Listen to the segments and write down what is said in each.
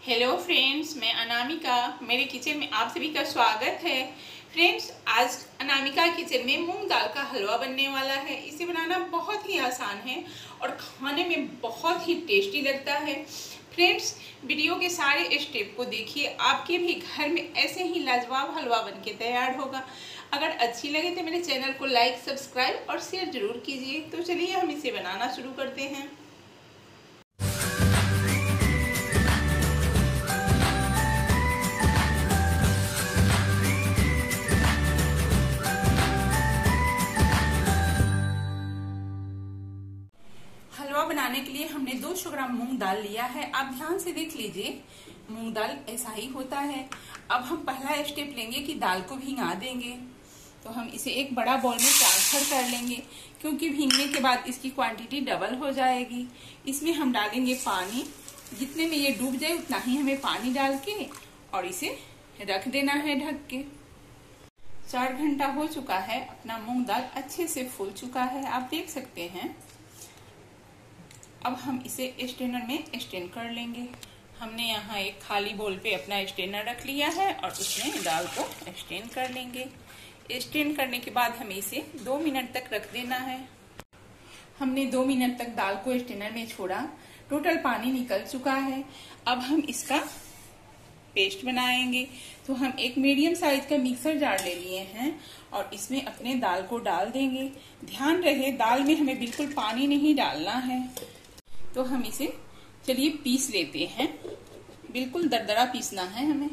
Hello friends, मैं अनामिका। मेरे kitchen में आप सभी का स्वागत है। फ्रेंड्स, आज अनामिका किचन में मूंग दाल का हलवा बनने वाला है। इसे बनाना बहुत ही आसान है और खाने में बहुत ही टेस्टी लगता है। फ्रेंड्स, वीडियो के सारे स्टेप को देखिए, आपके भी घर में ऐसे ही लाजवाब हलवा बनके तैयार होगा। अगर अच्छी लगे तो मेरे चैनल को लाइक, सब्सक्राइब और शेयर जरूर कीजिए। तो चलिए हम इसे बनाना शुरू करते हैं। हलवा बनाने के लिए हमने 200 ग्राम मूंग दाल लिया है। आप ध्यान से देख लीजिए, मूंग दाल ऐसा ही होता है। अब हम पहला स्टेप लेंगे कि दाल को भिंगा देंगे। तो हम इसे एक बड़ा बाउल में ट्रांसफर कर लेंगे, क्योंकि भीगने के बाद इसकी क्वांटिटी डबल हो जाएगी। इसमें हम डालेंगे पानी। जितने में ये डूब जाए उतना ही हमें पानी डाल के और इसे रख देना है ढक के। 4 घंटा हो चुका है, अपना मूंग दाल अच्छे से फूल चुका है, आप देख सकते हैं। अब हम इसे स्ट्रेनर में स्ट्रेन कर लेंगे। हमने यहाँ एक खाली बोल पे अपना स्ट्रेनर रख लिया है और उसमें दाल को स्ट्रेन कर लेंगे। स्ट्रेन करने के बाद हमें इसे 2 मिनट तक रख देना है। हमने 2 मिनट तक दाल को स्ट्रेनर में छोड़ा, टोटल पानी निकल चुका है। अब हम इसका पेस्ट बनाएंगे। तो हम एक मीडियम साइज का मिक्सर जार ले लिए हैं और इसमें अपने दाल को डाल देंगे। ध्यान रहे, दाल में हमें बिल्कुल पानी नहीं डालना है। तो हम इसे चलिए पीस लेते हैं। बिल्कुल दरदरा पीसना है हमें।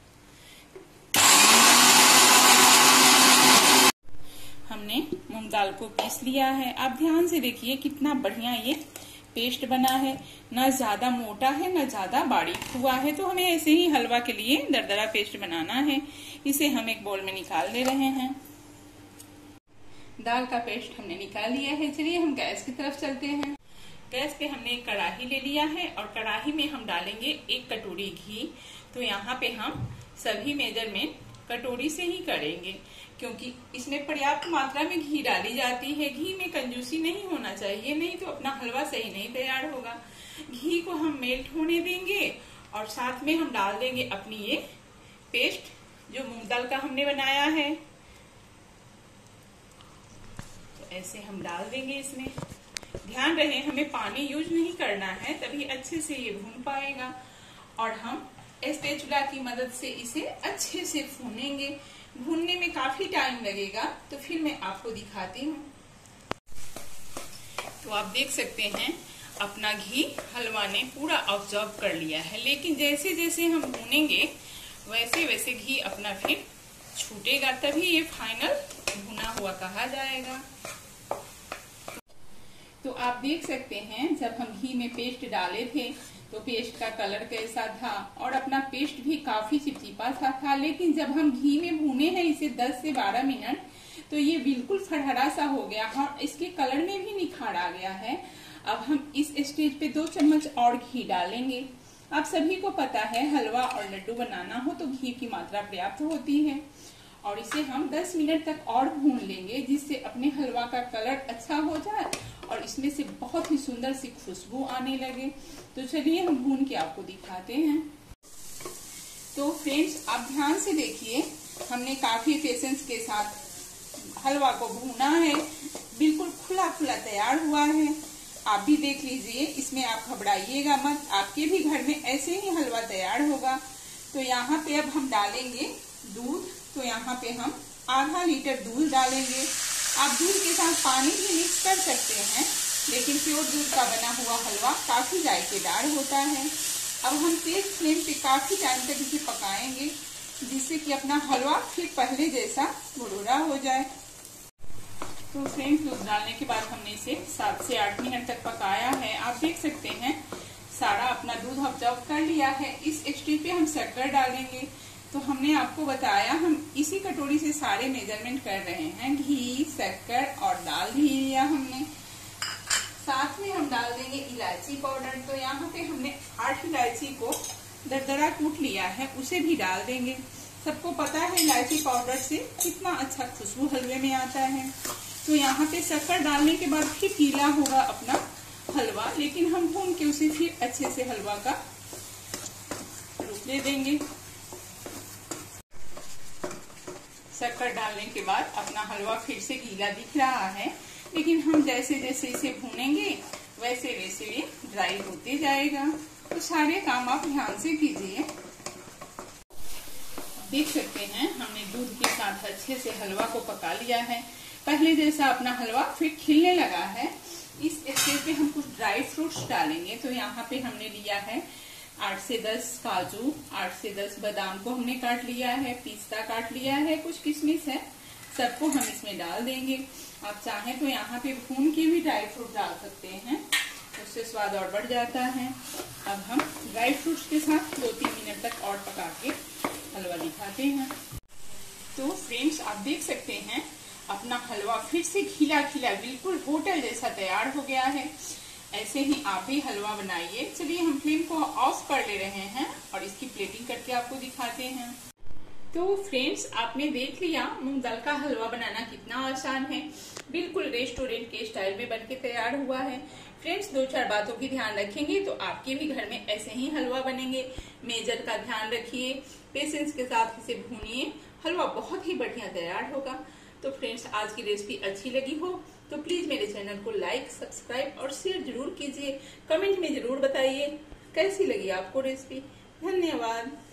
हमने मूंग दाल को पीस लिया है। आप ध्यान से देखिए कितना बढ़िया ये पेस्ट बना है। ना ज्यादा मोटा है ना ज्यादा बारीक हुआ है। तो हमें ऐसे ही हलवा के लिए दरदरा पेस्ट बनाना है। इसे हम एक बाउल में निकाल ले रहे हैं। दाल का पेस्ट हमने निकाल लिया है। चलिए हम गैस की तरफ चलते हैं। गैस पे हमने एक कढ़ाई ले लिया है और कढ़ाई में हम डालेंगे 1 कटोरी घी। तो यहाँ पे हम सभी मेजरमेंट कटोरी से ही करेंगे, क्योंकि इसमें पर्याप्त मात्रा में घी डाली जाती है। घी में कंजूसी नहीं होना चाहिए, नहीं तो अपना हलवा सही नहीं तैयार होगा। घी को हम मेल्ट होने देंगे और साथ में हम डाल देंगे अपनी ये पेस्ट जो मूंग दाल का हमने बनाया है। तो ऐसे हम डाल देंगे इसमें। ध्यान रहे, हमें पानी यूज नहीं करना है, तभी अच्छे से ये भून पाएगा। और हम स्पैचुला की मदद से इसे अच्छे से भूनेंगे। भूनने में काफी टाइम लगेगा, तो फिर मैं आपको दिखाती हूँ। तो आप देख सकते हैं अपना घी हलवा ने पूरा ऑब्जॉर्व कर लिया है। लेकिन जैसे जैसे हम भूनेंगे वैसे वैसे घी अपना फिर छूटेगा, तभी ये फाइनल भुना हुआ कहा जाएगा। तो आप देख सकते हैं, जब हम घी में पेस्ट डाले थे तो पेस्ट का कलर कैसा था और अपना पेस्ट भी काफी चिपचिपा था। लेकिन जब हम घी में भूने हैं इसे 10 से 12 मिनट, तो ये बिल्कुल फरहरा सा हो गया और इसके कलर में भी निखार आ गया है। अब हम इस स्टेज पे 2 चम्मच और घी डालेंगे। आप सभी को पता है, हलवा और लड्डू बनाना हो तो घी की मात्रा पर्याप्त होती है। और इसे हम 10 मिनट तक और भून लेंगे, जिससे अपने हलवा का कलर अच्छा हो जाए और इसमें से बहुत ही सुंदर सी खुशबू आने लगे। तो चलिए हम भून के आपको दिखाते हैं। तो फ्रेंड्स, आप ध्यान से देखिए, हमने काफी पेशेंस के साथ हलवा को भूना है। बिल्कुल खुला खुला तैयार हुआ है। आप भी देख लीजिए, इसमें आप घबराइएगा मत, आपके भी घर में ऐसे ही हलवा तैयार होगा। तो यहाँ पे अब हम डालेंगे दूध। तो यहाँ पे हम आधा लीटर दूध डालेंगे। आप दूध के साथ पानी भी मिक्स कर सकते हैं, लेकिन प्योर दूध का बना हुआ हलवा काफी जायकेदार होता है। अब हम तेज फ्लेम पे काफी टाइम तक इसे पकाएंगे, जिससे कि अपना हलवा फिर पहले जैसा भुरभुरा हो जाए। तो फ्रेंड्स, दूध डालने के बाद हमने इसे 7 से 8 मिनट तक पकाया है। आप देख सकते हैं सारा अपना दूध ऑब्जॉर्व कर लिया है। इस स्टेज पे हम शक्कर डालेंगे। तो हमने आपको बताया, हम इसी कटोरी से सारे मेजरमेंट कर रहे हैं। घी, शक्कर और दाल भी लिया हमने। साथ में हम डाल देंगे इलायची पाउडर। तो यहाँ पे हमने 8 इलायची को दरदरा कूट लिया है, उसे भी डाल देंगे। सबको पता है इलायची पाउडर से कितना अच्छा खुशबू हलवे में आता है। तो यहाँ पे शक्कर डालने के बाद फिर गीला होगा अपना हलवा, लेकिन हम भून के उसे फिर अच्छे से हलवा का दे देंगे। शक्कर डालने के बाद अपना हलवा फिर से गीला दिख रहा है, लेकिन हम जैसे जैसे इसे भूनेंगे वैसे वैसे ये ड्राई होते जाएगा। तो सारे काम आप ध्यान से कीजिए। देख सकते हैं हमने दूध के साथ अच्छे से हलवा को पका लिया है। पहले जैसा अपना हलवा फिर खिलने लगा है। इस स्टेज पे हम कुछ ड्राई फ्रूट्स डालेंगे। तो यहाँ पे हमने लिया है 8 से 10 काजू, 8 से 10 बादाम को हमने काट लिया है, पिस्ता काट लिया है, कुछ किशमिश है, सबको हम इसमें डाल देंगे। आप चाहें तो यहाँ पे भून के भी ड्राई फ्रूट डाल सकते हैं, उससे स्वाद और बढ़ जाता है। अब हम ड्राई फ्रूट्स के साथ 2-3 मिनट तक और पका के हलवा दिखाते हैं। तो फ्रेंड्स आप देख सकते हैं अपना हलवा फिर से खिला खिला बिल्कुल होटल जैसा तैयार हो गया है। ऐसे ही आप भी हलवा बनाइए। चलिए हम फ्लेम को ऑफ कर ले रहे हैं और इसकी प्लेटिंग करके आपको दिखाते हैं। तो फ्रेंड्स आपने देख लिया मूंग दाल का हलवा बनाना कितना आसान है। बिल्कुल रेस्टोरेंट के स्टाइल में बनके तैयार हुआ है। फ्रेंड्स 2-4 बातों की ध्यान रखेंगे तो आपके भी घर में ऐसे ही हलवा बनेंगे। मेजर का ध्यान रखिए, पेशेंस के साथ इसे भूनिए, हलवा बहुत ही बढ़िया तैयार होगा। तो फ्रेंड्स आज की रेसिपी अच्छी लगी हो तो प्लीज मेरे चैनल को लाइक, सब्सक्राइब और शेयर जरूर कीजिए। कमेंट में जरूर बताइए कैसी लगी आपको रेसिपी। धन्यवाद।